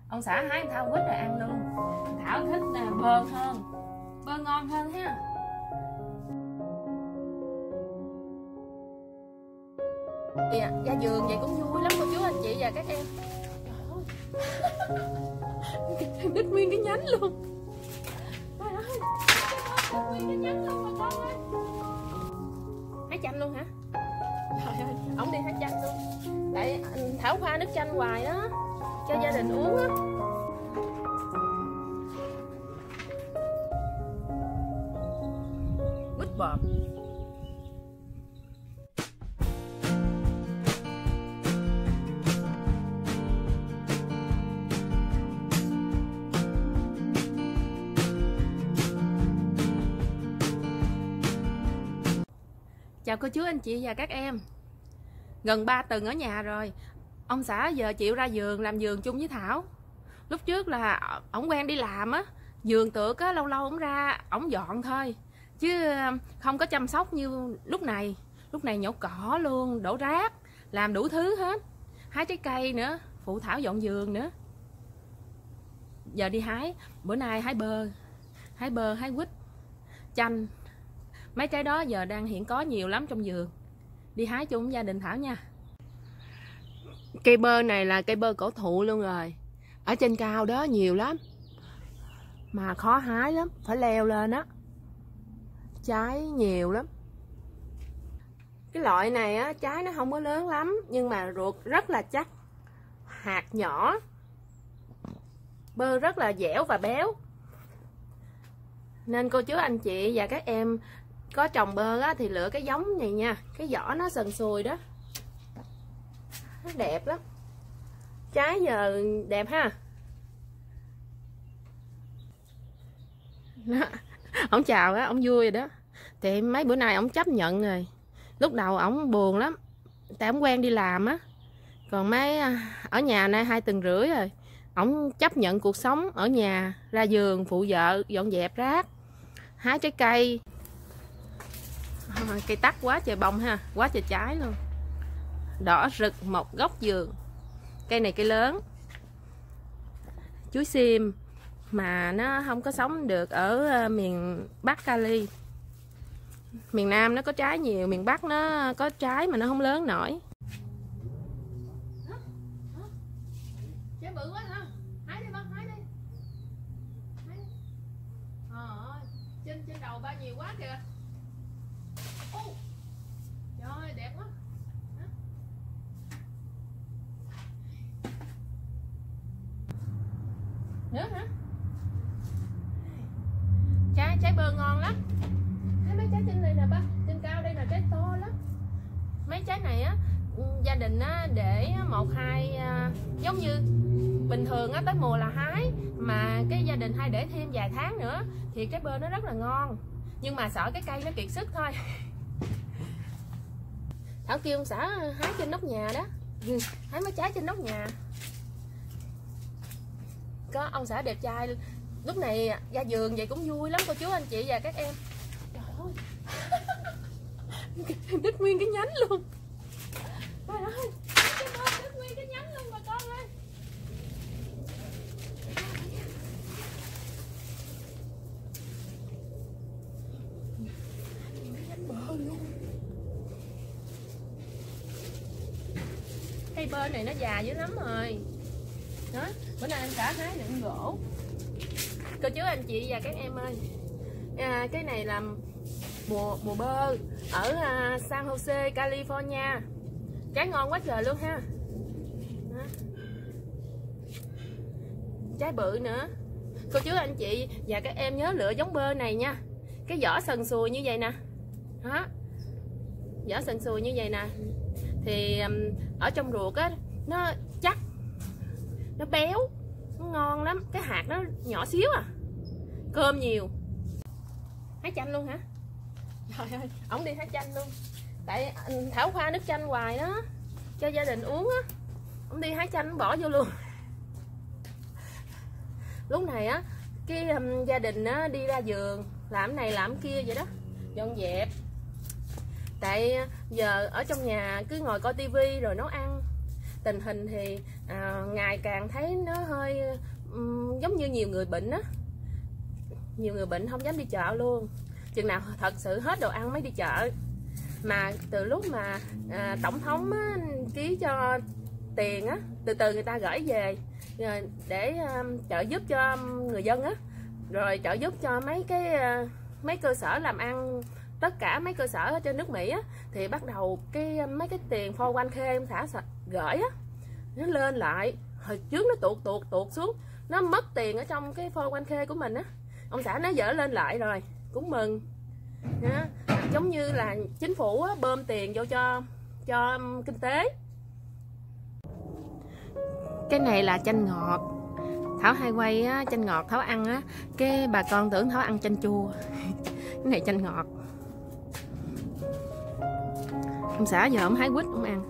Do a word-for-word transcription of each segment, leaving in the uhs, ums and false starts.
Ông xã hái thao quýt rồi ăn luôn. Thảo thích nè, bơ hơn, bơ ngon hơn ha. Dạ, ra vườn vậy cũng vui lắm cô chú anh chị và các em. Đứt nguyên cái nhánh luôn. Trời ơi, đứt nguyên cái nhánh luôn mà con ơi. Hái chanh luôn hả? Trời ơi, ổng đi hái chanh luôn. Tại Thảo pha nước chanh hoài đó, cho gia đình uống á. Quýt bọt. Chào cô chú anh chị và các em. Gần ba tuần ở nhà rồi, ông xã giờ chịu ra vườn làm vườn chung với Thảo. Lúc trước là ổng quen đi làm á, vườn tược á, lâu lâu ổng ra ổng dọn thôi, chứ không có chăm sóc như lúc này. Lúc này nhổ cỏ luôn, đổ rác, làm đủ thứ hết, hái trái cây nữa, phụ Thảo dọn vườn nữa. Giờ đi hái, bữa nay hái bơ, hái bơ, hái quýt, chanh. Mấy trái đó giờ đang hiện có nhiều lắm trong vườn. Đi hái chung với gia đình Thảo nha. Cây bơ này là cây bơ cổ thụ luôn rồi. Ở trên cao đó nhiều lắm, mà khó hái lắm, phải leo lên á. Trái nhiều lắm. Cái loại này á, trái nó không có lớn lắm, nhưng mà ruột rất là chắc, hạt nhỏ, bơ rất là dẻo và béo. Nên cô chú anh chị và các em có trồng bơ á, thì lựa cái giống này nha. Cái vỏ nó sần sùi đó, nó đẹp lắm. Trái giờ đẹp ha. Đó. Ông chào á, ông vui rồi đó. Thì mấy bữa nay ông chấp nhận rồi. Lúc đầu ổng buồn lắm, tại ổng quen đi làm á. Còn mấy ở nhà nay hai tuần rưỡi rồi, ổng chấp nhận cuộc sống ở nhà, ra vườn phụ vợ dọn dẹp rác, hái trái cây. Cây tắc quá trời bông ha, quá trời trái luôn, đỏ rực một góc vườn. Cây này cây lớn, chuối xiêm, mà nó không có sống được ở miền Bắc Cali. Miền Nam nó có trái nhiều, miền Bắc nó có trái mà nó không lớn nổi. Trái bự quá hả? Hái đi bác, hái đi. Hái đi. Ờ, trên trên đầu ba nhiều quá kìa. Ô, trời ơi, đẹp quá. Hả? Nữa hả? Trái trái bơ ngon lắm. Thấy mấy trái trên này nè ba, trên cao đây là trái to lắm. Mấy trái này á, gia đình á để một hai à, giống như bình thường á tới mùa là hái, mà cái gia đình hay để thêm vài tháng nữa thì trái bơ nó rất là ngon. Nhưng mà sợ cái cây nó kiệt sức thôi. Thảo kêu ông xã hái trên nóc nhà đó, hái mấy trái trên nóc nhà. Có ông xã đẹp trai, lúc này ra vườn vậy cũng vui lắm cô chú anh chị và các em. Trời ơi, đứt nguyên cái nhánh luôn. Trời ơi, đứt nguyên cái nhánh luôn bà con ơi. Cây bơ này nó già dữ lắm rồi đó. Bữa nay anh xã hái đựng gỗ. Cô chú anh chị và các em ơi, à, cái này là mùa mùa bơ ở à, San Jose, California. Trái ngon quá trời luôn ha. Đó. Trái bự nữa. Cô chú anh chị và các em nhớ lựa giống bơ này nha. Cái vỏ sần sùi như vậy nè. Đó, vỏ sần sùi như vậy nè, thì um, ở trong ruột á nó chắc, nó béo, nó ngon lắm. Cái hạt nó nhỏ xíu à, cơm nhiều. Hái chanh luôn hả? Trời ơi, ổng đi hái chanh luôn. Tại Thảo pha nước chanh hoài đó, cho gia đình uống á. Ổng đi hái chanh bỏ vô luôn. Lúc này á, cái um, gia đình á, đi ra vườn làm này làm kia vậy đó, dọn dẹp. Tại giờ ở trong nhà cứ ngồi coi tivi rồi nấu ăn, tình hình thì à, ngày càng thấy nó hơi um, giống như nhiều người bệnh á, nhiều người bệnh không dám đi chợ luôn, chừng nào thật sự hết đồ ăn mới đi chợ. Mà từ lúc mà à, tổng thống á, ký cho tiền á, từ từ người ta gửi về để um, trợ giúp cho người dân á, rồi trợ giúp cho mấy cái uh, mấy cơ sở làm ăn, tất cả mấy cơ sở ở trên nước Mỹ á, thì bắt đầu cái mấy cái tiền four oh one k ông xã gửi á, nó lên lại. Hồi trước nó tuột tuột tuột xuống, nó mất tiền ở trong cái four oh one k của mình á, ông xã nó dỡ lên lại rồi, cũng mừng đó. Giống như là chính phủ á, bơm tiền vô cho cho kinh tế. Cái này là chanh ngọt, Thảo hay quay á, chanh ngọt Thảo ăn á, cái bà con tưởng Thảo ăn chanh chua. Cái này chanh ngọt. Ông xã giờ ông hái quýt ông ăn.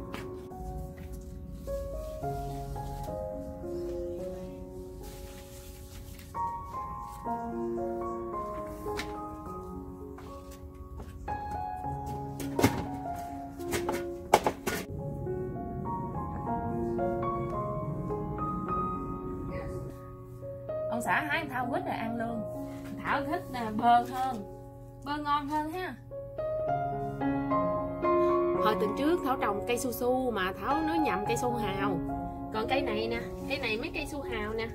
Ông xã hái Thảo quýt rồi ăn luôn. Thảo thích bơ hơn, bơ ngon hơn ha. Hồi tuần trước Thảo trồng cây su su mà Thảo nói nhầm cây su hào. Còn cây này nè, cây này mấy cây su hào nè.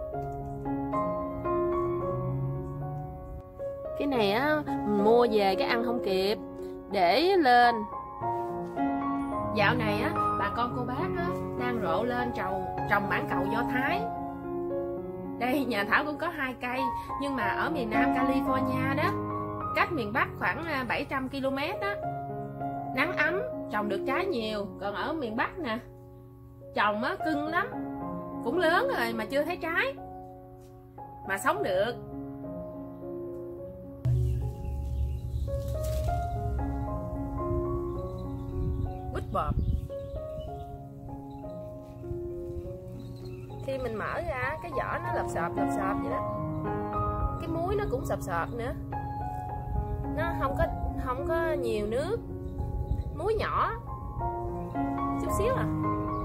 Cái này á mua về cái ăn không kịp, để lên. Dạo này á bà con cô bác á đang rộ lên trồng trồng mãng cầu Do Thái. Đây nhà Thảo cũng có hai cây, nhưng mà ở miền Nam California đó, cách miền Bắc khoảng bảy trăm ki lô mét đó, nắng ấm trồng được trái nhiều. Còn ở miền Bắc nè, trồng á cưng lắm, cũng lớn rồi mà chưa thấy trái, mà sống được. Quýt bọt, khi mình mở ra cái vỏ nó lợp xợp lợp xợp vậy đó, cái muối nó cũng sợp sợp nữa, nó không có không có nhiều nước, muối nhỏ chút xíu à.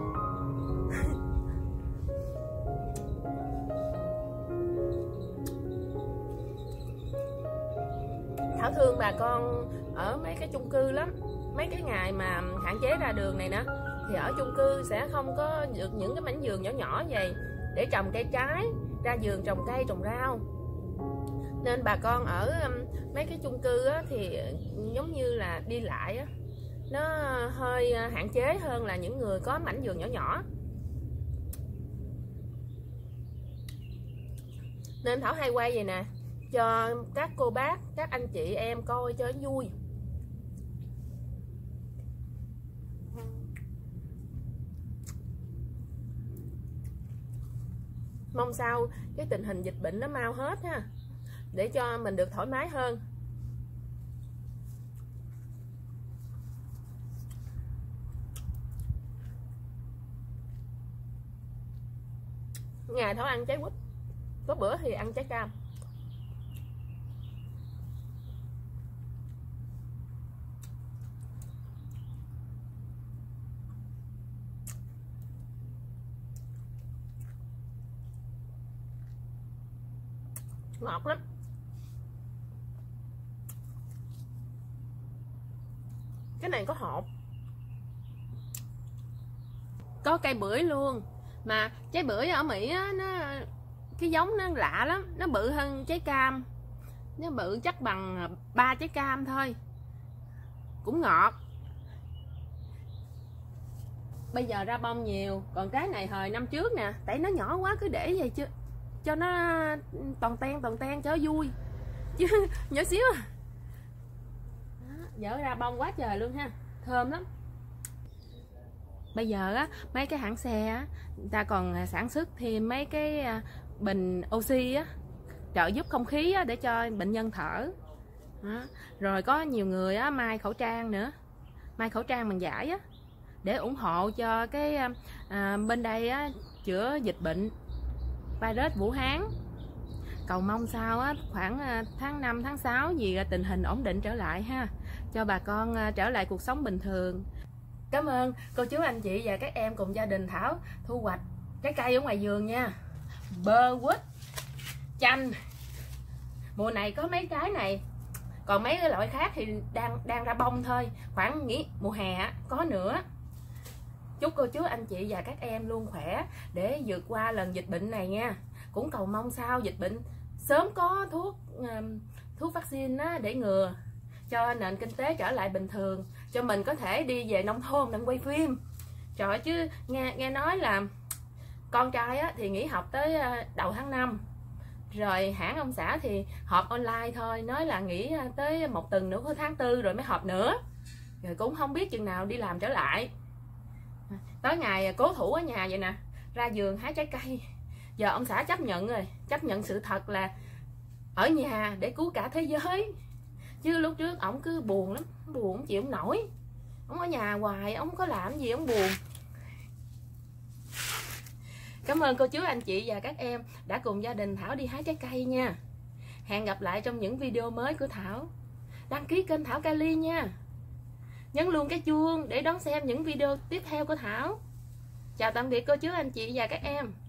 Thảo thương bà con ở mấy cái chung cư lắm. Mấy cái ngày mà hạn chế ra đường này nè, thì ở chung cư sẽ không có được những cái mảnh vườn nhỏ nhỏ vậy để trồng cây trái, ra vườn trồng cây trồng rau. Nên bà con ở mấy cái chung cư á, thì giống như là đi lại á, nó hơi hạn chế hơn là những người có mảnh vườn nhỏ nhỏ. Nên Thảo hay quay vậy nè, cho các cô bác, các anh chị em coi cho vui. Mong sao cái tình hình dịch bệnh nó mau hết ha, để cho mình được thoải mái hơn. Ngày Thảo ăn trái quýt, có bữa thì ăn trái cam. Ngọt lắm. Cái này có hột, có cây bưởi luôn. Mà trái bưởi ở Mỹ á, nó cái giống nó lạ lắm, nó bự hơn trái cam, nó bự chắc bằng ba trái cam thôi, cũng ngọt. Bây giờ ra bông nhiều, còn trái này hồi năm trước nè, tại nó nhỏ quá cứ để vậy chứ cho nó toàn ten toàn ten cho vui chứ nhỏ xíu à. Dở ra bông quá trời luôn ha, thơm lắm. Bây giờ á mấy cái hãng xe á, người ta còn sản xuất thêm mấy cái bình oxy á, trợ giúp không khí á, để cho bệnh nhân thở đó. Rồi có nhiều người á may khẩu trang nữa, may khẩu trang bằng vải á, để ủng hộ cho cái à, bên đây á, chữa dịch bệnh virus Vũ Hán. Cầu mong sao á, khoảng tháng năm, tháng sáu gì tình hình ổn định trở lại ha, cho bà con trở lại cuộc sống bình thường. Cảm ơn cô chú anh chị và các em cùng gia đình Thảo thu hoạch trái cây ở ngoài vườn nha. Bơ, quýt, chanh. Mùa này có mấy trái này, còn mấy cái loại khác thì đang đang ra bông thôi, khoảng nghĩ mùa hè có nữa. Chúc cô chú anh chị và các em luôn khỏe để vượt qua lần dịch bệnh này nha. Cũng cầu mong sao dịch bệnh sớm có thuốc thuốc vaccine á, để ngừa cho nền kinh tế trở lại bình thường, cho mình có thể đi về nông thôn để quay phim. Trời, chứ nghe nghe nói là con trai á, thì nghỉ học tới đầu tháng năm, rồi hãng ông xã thì họp online thôi, nói là nghỉ tới một tuần nữa, có tháng tư rồi mới họp nữa, rồi cũng không biết chừng nào đi làm trở lại. Tới ngày cố thủ ở nhà vậy nè, ra vườn hái trái cây. Giờ ông xã chấp nhận rồi, chấp nhận sự thật là ở nhà để cứu cả thế giới. Chứ lúc trước ổng cứ buồn lắm, buồn chịu không nổi, ổng ở nhà hoài, ổng có làm gì ổng buồn. Cảm ơn cô chú anh chị và các em đã cùng gia đình Thảo đi hái trái cây nha. Hẹn gặp lại trong những video mới của Thảo. Đăng ký kênh Thảo Cali nha, nhấn luôn cái chuông để đón xem những video tiếp theo của Thảo. Chào tạm biệt cô chú anh chị và các em.